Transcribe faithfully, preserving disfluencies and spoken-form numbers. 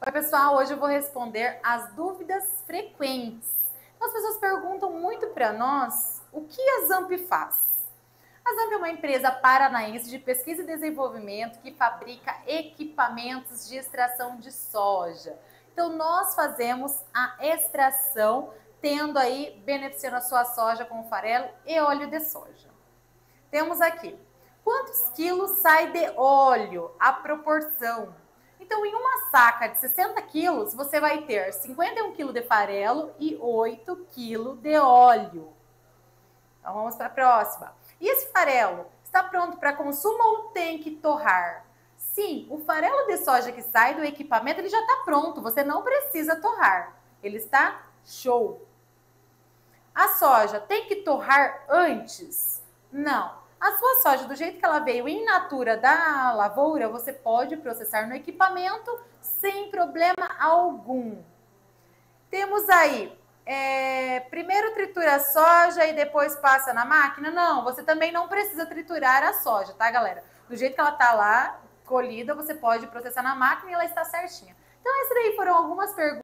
Oi, pessoal, hoje eu vou responder as dúvidas frequentes. Então, as pessoas perguntam muito para nós o que a Zamp faz. A Zamp é uma empresa paranaense de pesquisa e desenvolvimento que fabrica equipamentos de extração de soja. Então, nós fazemos a extração, tendo aí, beneficiando a sua soja com farelo e óleo de soja. Temos aqui, quantos quilos sai de óleo? A proporção. Então, em uma saca de sessenta quilos, você vai ter cinquenta e um quilos de farelo e oito quilos de óleo. Então, vamos para a próxima. E esse farelo está pronto para consumo ou tem que torrar? Sim, o farelo de soja que sai do equipamento, ele já está pronto, você não precisa torrar. Ele está show. A soja tem que torrar antes? Não. A sua soja, do jeito que ela veio in natura da lavoura, você pode processar no equipamento sem problema algum. Temos aí, é, primeiro tritura a soja e depois passa na máquina? Não, você também não precisa triturar a soja, tá, galera? Do jeito que ela tá lá, colhida, você pode processar na máquina e ela está certinha. Então, essas daí foram algumas perguntas